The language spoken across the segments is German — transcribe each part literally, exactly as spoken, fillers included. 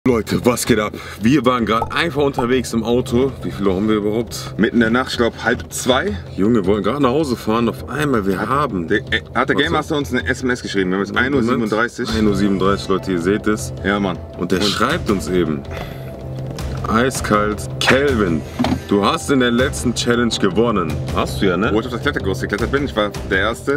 Leute, was geht ab? Wir waren gerade einfach unterwegs im Auto. Wie viel Uhr haben wir überhaupt? Mitten in der Nacht, ich glaube halb zwei. Junge, wir wollen gerade nach Hause fahren. Auf einmal, wir hat, haben... Der, äh, hat der Game Master uns eine S M S geschrieben. Wir haben jetzt ein Uhr siebenunddreißig. ein Uhr siebenunddreißig, Leute, ihr seht es. Ja, Mann. Und der Und schreibt uns eben. Eiskalt. Kelvin, du hast in der letzten Challenge gewonnen. Hast du ja, ne? Wo ich auf das Klettergerüst geklettert bin, ich war der Erste.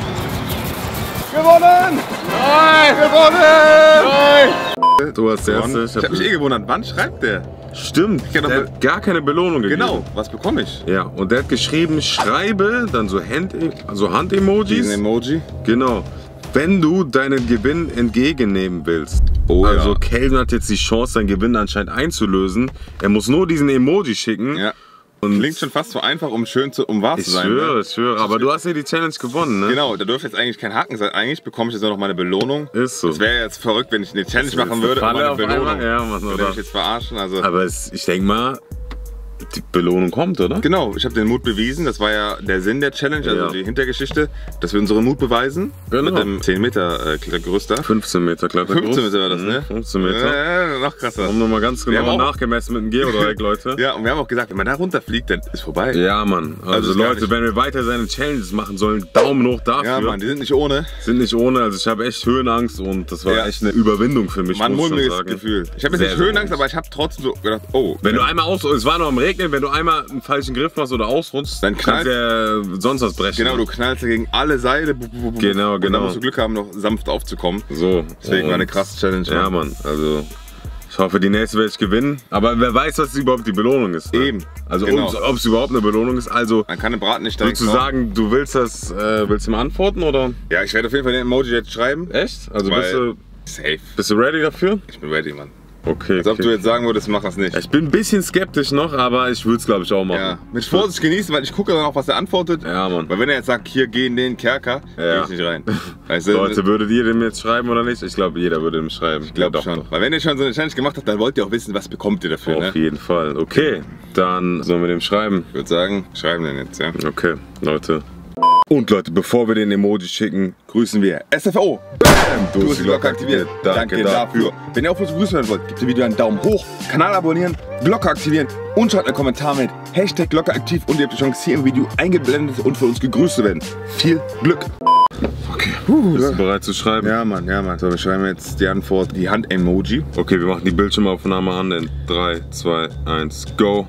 Gewonnen! Nein! Gewonnen! Nein! Du hast der Erste. Ich hab mich eh gewundert, wann schreibt der? Stimmt, der hat gar keine Belohnung gegeben. Genau, was bekomme ich? Ja, und der hat geschrieben, schreibe, dann so Hand, also Hand-Emojis. Diesen Emoji? Genau. Wenn du deinen Gewinn entgegennehmen willst. Oh, also ja. Kelvin hat jetzt die Chance, seinen Gewinn anscheinend einzulösen. Er muss nur diesen Emoji schicken. Ja. Und klingt schon fast so einfach, um schön zu, um wahr ich zu sein. Schwöre, ne? Ich schwöre, aber du hast ja die Challenge gewonnen, ne? Genau, da dürfte jetzt eigentlich kein Haken sein. Eigentlich bekomme ich jetzt nur noch meine Belohnung. Ist so. Es wäre jetzt verrückt, wenn ich eine Challenge Das machen würde und meine Belohnung. Ja, Mann, würde oder? mich jetzt verarschen. Also. Aber es, ich denke mal, die Belohnung kommt, oder? Genau, ich habe den Mut bewiesen. Das war ja der Sinn der Challenge, also Ja. die Hintergeschichte, dass wir unseren Mut beweisen. Genau. Mit dem zehn Meter äh, Klettergerüst da. fünfzehn Meter Klettergerüst. fünfzehn Meter war das, ne? fünfzehn Meter. Äh, noch krasser. Wir haben nochmal ganz Wir genau haben auch- nachgemessen mit dem Geodreieck, Leute. Ja, und wir haben auch gesagt, wenn man da runterfliegt, dann ist vorbei. Ja, Mann. Also, Also ist gar Leute, nicht- wenn wir weiter seine Challenges machen sollen, Daumen hoch dafür. Ja, Mann, die sind nicht ohne. Sind nicht ohne, also ich habe echt Höhenangst und das war Ja. echt eine Überwindung für mich, Mann, muss ich schon mulmiges sagen. Gefühl. Ich habe jetzt Sehr, nicht sehr Höhenangst, mulmig. aber ich habe trotzdem so gedacht, oh. Wenn du einmal aus, es war noch am Regnen, wenn du einmal einen falschen Griff machst oder ausrutschst, Dann kannst du ja sonst was brechen. Genau, du knallst gegen alle Seile. Genau, Und genau. dann musst du Glück haben, noch sanft aufzukommen. So. Deswegen war und- eine krasse Challenge. Ja, Mann, also ich hoffe, die nächste werde ich gewinnen. Aber wer weiß, was überhaupt die Belohnung ist. Ne? Eben. Also Genau. ob es überhaupt eine Belohnung ist. Also Man kann den Braten nicht direkt würdest du kaufen. sagen, du willst das, äh, willst du mir antworten oder? Ja, ich werde auf jeden Fall den Emoji jetzt schreiben. Echt? Also Weil- bist du, Safe. bist du ready dafür? Ich bin ready, Mann. Okay. Als ob okay. du jetzt sagen würdest, mach das nicht. Ich bin ein bisschen skeptisch noch, aber ich würde es glaube ich auch machen. Ja, mit Vorsicht genießen, weil ich gucke dann auch, was er antwortet. Ja, Mann. Weil wenn er jetzt sagt, hier geh in den Kerker, Ja. gehe ich nicht rein. Weißt du, Leute, würdet ihr dem jetzt schreiben oder nicht? Ich glaube, jeder würde dem schreiben. ich glaube Ja, doch, schon. doch. Weil wenn ihr schon so eine Challenge gemacht habt, dann wollt ihr auch wissen, was bekommt ihr dafür. Auf Ne? jeden Fall. Okay, dann sollen wir dem schreiben. Ich würde sagen, schreiben den jetzt, ja. Okay, Leute. Und Leute, bevor wir den Emoji schicken, Grüßen wir S F O. Bam, Du hast die Glocke aktiviert. Danke dafür. Wenn ihr auch was begrüßt werden wollt, gebt dem Video einen Daumen hoch, Kanal abonnieren, Glocke aktivieren und schreibt einen Kommentar mit Hashtag Glocke aktiv und ihr habt die Chance, hier im Video eingeblendet und von uns gegrüßt zu werden. Viel Glück. Okay, bist du bereit zu schreiben? Ja, Mann, ja, Mann. So, wir schreiben jetzt die Antwort, die Hand-Emoji. Okay, wir machen die Bildschirmaufnahme an in drei, zwei, eins, go.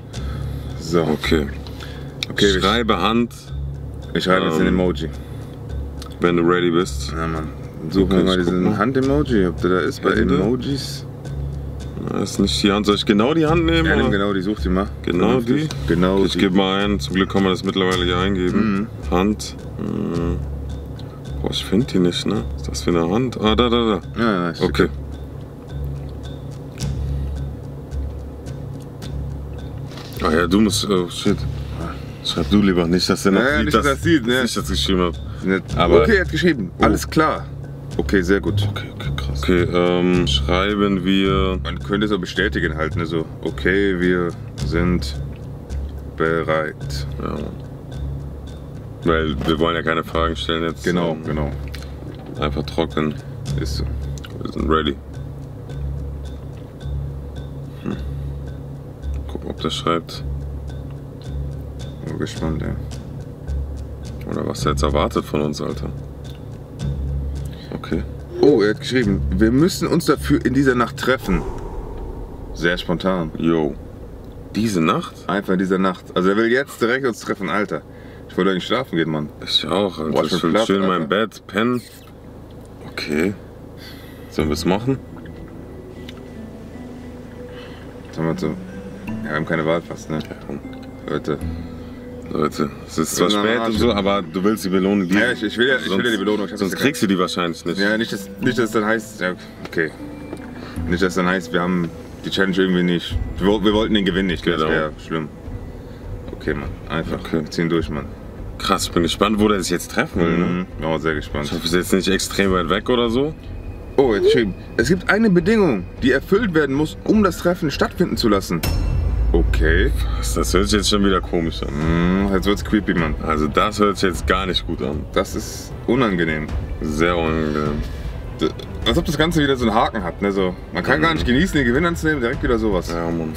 So, Okay. okay, wir, Schreibe Hand, wir schreiben jetzt den Ähm. Emoji. wenn du ready bist. Ja, Mann. Suchen Okay, wir mal ich guck diesen mal. Hand-Emoji, ob der da ist bei Hände. Emojis. Das ist nicht die Hand. Soll ich genau die Hand nehmen? Ja, nimm oder? genau, die sucht die mal. Genau die? Genau Ich die. gebe mal ein. Zum Glück kann man das mittlerweile hier eingeben. Mhm. Hand. Hm. Boah, ich finde die nicht, ne? Ist das für eine Hand? Ah, da, da, da. Ja, ja, ist Okay. Ah ja, du musst. Oh shit. Schreib du lieber nicht, dass der noch Ja, ja, sieht, nicht, dass er das sieht, ne? dass ich das geschrieben habe. Nicht. Aber- Okay, er hat geschrieben. Oh. Alles klar. Okay, sehr gut. Okay, okay, krass. Okay, ähm, schreiben wir. Man könnte so bestätigen halt, ne? So, okay, wir sind bereit. Ja. Weil wir wollen ja keine Fragen stellen jetzt. Genau, ähm, genau. Einfach trocken. Ist so. Wir sind ready. Hm. Gucken, ob der schreibt. Bin gespannt, ja. Oder was er jetzt erwartet von uns, Alter. Okay. Oh, er hat geschrieben, wir müssen uns dafür in dieser Nacht treffen. Sehr spontan. Yo. Diese Nacht? Einfach in dieser Nacht. Also er will jetzt direkt uns treffen, Alter. Ich wollte eigentlich schlafen gehen, Mann. Ich auch. Alter. Boah, Ich schon will Platz, schön in meinem Alter. Bett pennen. Okay. Sollen wir es machen? Sagen wir so. Ja, wir haben keine Wahl fast, ne? Leute. Leute, es ist zwar Wir sind am spät und Arsch. so, aber du willst die Belohnung lieben. Ja, ich, ich, will ja, ich will ja die Belohnung. Ich hab Sonst das kriegst du die wahrscheinlich nicht. Ja, nicht, dass, nicht, dass es dann heißt, ja, okay. Nicht, dass es dann heißt, wir haben die Challenge irgendwie nicht. Wir, wir wollten den Gewinn nicht, das Genau. wäre schlimm. Okay, Mann, einfach. Okay. Wir ziehen durch, Mann. Krass, ich bin gespannt, wo der sich jetzt treffen will. Ne? Mhm. Ich bin auch sehr gespannt. Ich hoffe, es ist jetzt nicht extrem weit weg oder so. Oh, jetzt geschrieben. Es gibt eine Bedingung, die erfüllt werden muss, um das Treffen stattfinden zu lassen. Okay. Das, das hört sich jetzt schon wieder komisch an. Hm, jetzt wird's creepy, Mann. Also das hört sich jetzt gar nicht gut an. Das ist unangenehm. Sehr unangenehm. D als ob das Ganze wieder so einen Haken hat. Ne? So, man kann mhm. gar nicht genießen, den Gewinn anzunehmen, direkt wieder sowas. Ja, Mann.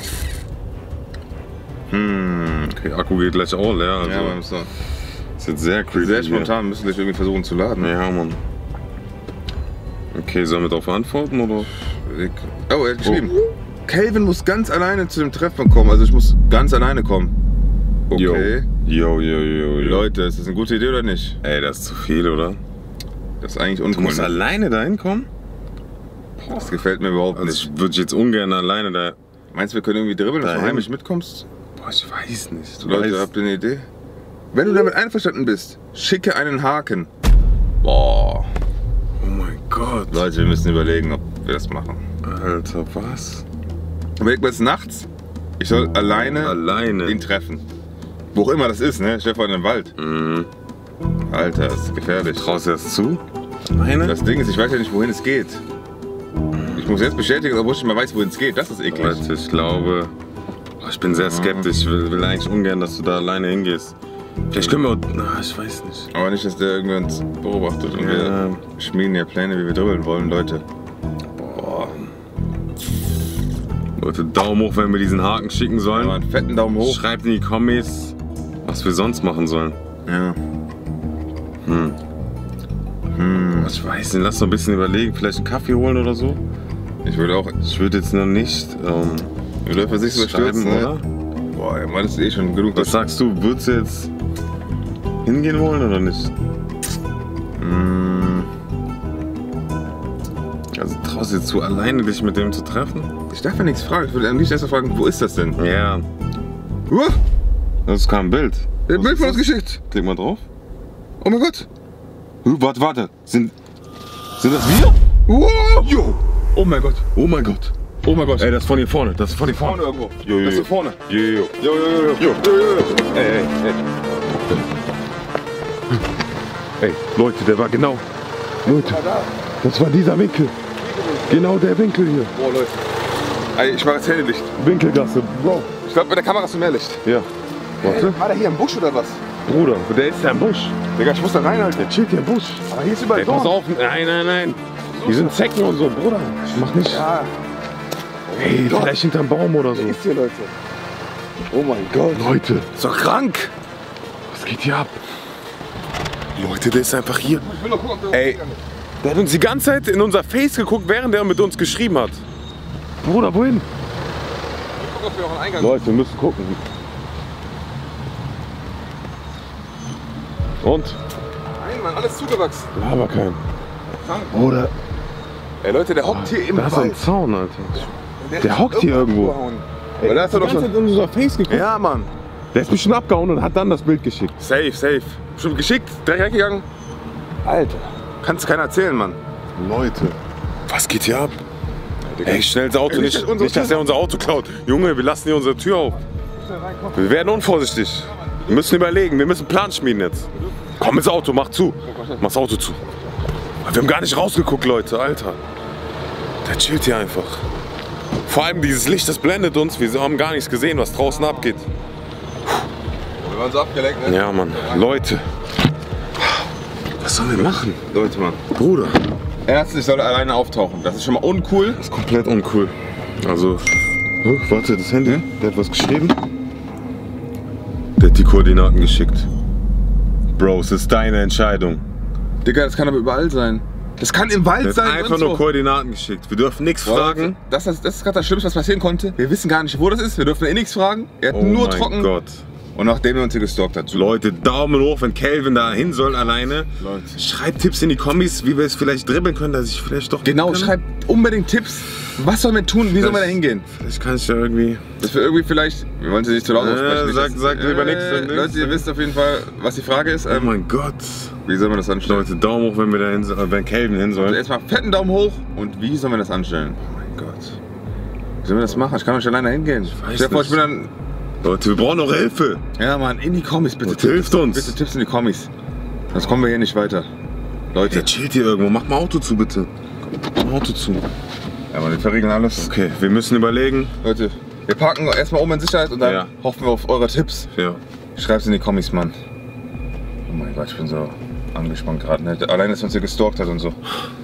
Hm. Okay, Akku geht gleich all, ja. Also ja, man ist so. Ist jetzt sehr creepy. Sehr spontan, hier. Müssen gleich irgendwie versuchen zu laden. Ja, Mann. Okay, sollen wir darauf antworten oder? Oh, er hat geschrieben. Kelvin oh. muss ganz alleine zu dem Treffen kommen, also ich muss ganz alleine kommen. Okay. Jo, jo, jo, jo. Leute, ist das eine gute Idee oder nicht? Ey, das ist zu viel, oder? Das ist eigentlich uncool. Du musst ne? alleine dahin kommen? Das gefällt mir überhaupt also nicht. Ich würde jetzt ungern alleine da. Meinst du, wir können irgendwie dribbeln, dass du heimisch mitkommst? Boah, ich weiß nicht. Du Leute, weißt. habt ihr eine Idee? Wenn du damit einverstanden bist, schicke einen Haken. Boah. Oh mein Gott. Leute, wir müssen überlegen, ob wir das machen. Alter, was? Überleg mal jetzt nachts. Ich soll oh, alleine, alleine ihn treffen. Wo auch immer das ist, ne? Stell dir vor, in den Wald. Mhm. Alter, das ist gefährlich. Traust du das zu? Alleine? Das Ding ist, ich weiß ja nicht, wohin es geht. Ich muss jetzt bestätigen, obwohl ich nicht mehr weiß, wohin es geht. Das ist eklig. Leute, ich glaube... Ich bin sehr skeptisch. Ich will, will eigentlich ungern, dass du da alleine hingehst. Vielleicht können wir... Na, ich weiß nicht. Aber nicht, dass der irgendwann uns beobachtet. Und ja. wir schmieden ja Pläne, wie wir dribbeln wollen, Leute. Boah. Leute, Daumen hoch, wenn wir diesen Haken schicken sollen. Ja, einen fetten Daumen hoch. Schreibt in die Kommis, was wir sonst machen sollen. Ja. Hm. Hm. Ich weiß nicht, lass doch ein bisschen überlegen. Vielleicht einen Kaffee holen oder so. Ich würde auch... Ich würde jetzt noch nicht... Ähm, wir dürfen sich so stürzen, ne? Oder? Boah, ja, Mann, das ist eh schon genug. Was sagst du, würdest du jetzt hingehen wollen oder nicht? Mm. Also traust du jetzt zu, alleine dich mit dem zu treffen? Ich darf ja nichts fragen. Ich würde am liebsten erst mal fragen, wo ist das denn? Ja. Uh. Das kam ein Bild. Ein Bild von uns geschickt. Klick mal drauf. Oh mein Gott. Uh, warte, warte. Sind, sind das wir? Wow. Jo. Oh mein Gott. Oh mein Gott. Oh mein Gott. Ey, das ist von hier vorne. Das ist von hier vorne. Vorne irgendwo. Jo, jo, das ist hier vorne. Jo, jo, jo. Jo, jo, jo, jo. jo, jo, jo. Ey, ey, ey. Ey, Leute, der war genau. Leute, das war dieser Winkel. Genau der Winkel hier. Boah, Leute. Ey, ich mach jetzt Handylicht. Winkelgasse, Bro. Ich glaube, mit der Kamera hast du mehr Licht. Ja. Warte. Hey, war der hier im Busch oder was? Bruder, der ist ja im Busch. Digga, ich muss da reinhalten. Der chillt hier im Busch. Aber hier ist überall Ey, pass auf. Nein, nein, nein. Hier sind Zecken und so, Bruder. Ich mach nicht. Ja. Ey, Gott. vielleicht hinterm Baum oder so. Der ist hier, Leute. Oh mein Gott. Leute. Ist doch krank. Was geht hier ab? Leute, der ist einfach hier. Ich will doch gucken, ob der Ey, der hat uns die ganze Zeit in unser Face geguckt, während er mit uns geschrieben hat. Bruder, wohin? Ich guck, ob wir auch einen Eingang Leute, wir müssen gucken. Und? Nein, Mann, alles zugewachsen. Aber kein. Krank. Bruder. Ey, Leute, der hockt hier im Da ist Wald. ein Zaun, Alter. Der, der hockt hier irgendwo. Ey, Ey, der hat doch schon in unser Face geguckt. Ja, Mann. Der ist bestimmt abgehauen und hat dann das Bild geschickt. Safe, safe. Bestimmt geschickt, direkt weggegangen. Alter. Kannst du keiner erzählen, Mann. Leute. Was geht hier ab? Ey, schnell das Auto, Ey, nicht, nicht, nicht, dass er unser Auto klaut. Junge, wir lassen hier unsere Tür auf. Wir werden unvorsichtig. Wir müssen überlegen, wir müssen einen Plan schmieden jetzt. Komm ins Auto, mach zu. Mach das Auto zu. Wir haben gar nicht rausgeguckt, Leute, Alter. Der chillt hier einfach. Vor allem dieses Licht, das blendet uns. Wir haben gar nichts gesehen, was draußen abgeht. Wir waren so abgelenkt, ne? Ja, Mann. Leute. Was sollen wir machen? Leute, Mann. Bruder. Erstens soll er alleine auftauchen. Das ist schon mal uncool. Das ist komplett uncool. Also, oh, warte, das Handy. Hm? Der hat was geschrieben. Der hat die Koordinaten geschickt. Bro, es ist deine Entscheidung. Digga, das kann aber überall sein. Das kann im Wald der sein. Hat einfach nur so. Koordinaten geschickt. Wir dürfen nichts fragen. Das, das, das ist gerade das Schlimmste, was passieren konnte. Wir wissen gar nicht, wo das ist. Wir dürfen eh nichts fragen. Er hat oh nur mein trocken. Gott. Und nachdem er uns hier gestalkt hat. Leute, Daumen hoch, wenn Kelvin da hin soll alleine. Leute. Schreibt Tipps in die Kommis, wie wir es vielleicht dribbeln können, dass ich vielleicht doch... Genau, schreibt unbedingt Tipps. Was sollen wir tun? Wie sollen wir da hingehen? Vielleicht kann ich ja irgendwie... Dass wir irgendwie vielleicht... Wir wollen sie nicht zu laut aussprechen. Äh, sag sag äh, lieber nichts. Leute, ihr wisst auf jeden Fall, was die Frage ist. Ähm, oh mein Gott. Wie sollen wir das anstellen? Leute, Daumen hoch, wenn wir da hin sollen, wenn Kelvin hin soll. Also erstmal fetten Daumen hoch. Und wie sollen wir das anstellen? Oh mein Gott. Wie sollen wir das machen? Ich kann doch nicht alleine hingehen. Ich weiß vor, ich bin dann... Leute, wir brauchen noch Hilfe. Ja, Mann, in die Kommis bitte. Leute, hilft uns. Bitte Tipps in die Kommis. Sonst kommen wir hier nicht weiter. Leute. Der chillt hier irgendwo. Mach mal Auto zu, bitte. Mach mal Auto zu. Ja, Mann, wir verriegeln alles. Okay, wir müssen überlegen. Leute, wir parken erstmal oben in Sicherheit und dann ja. hoffen wir auf eure Tipps. Ja. Schreibt's in die Kommis, Mann. Oh mein Gott, ich bin so angespannt gerade. Ne? Allein, dass er uns hier gestalkt hat und so.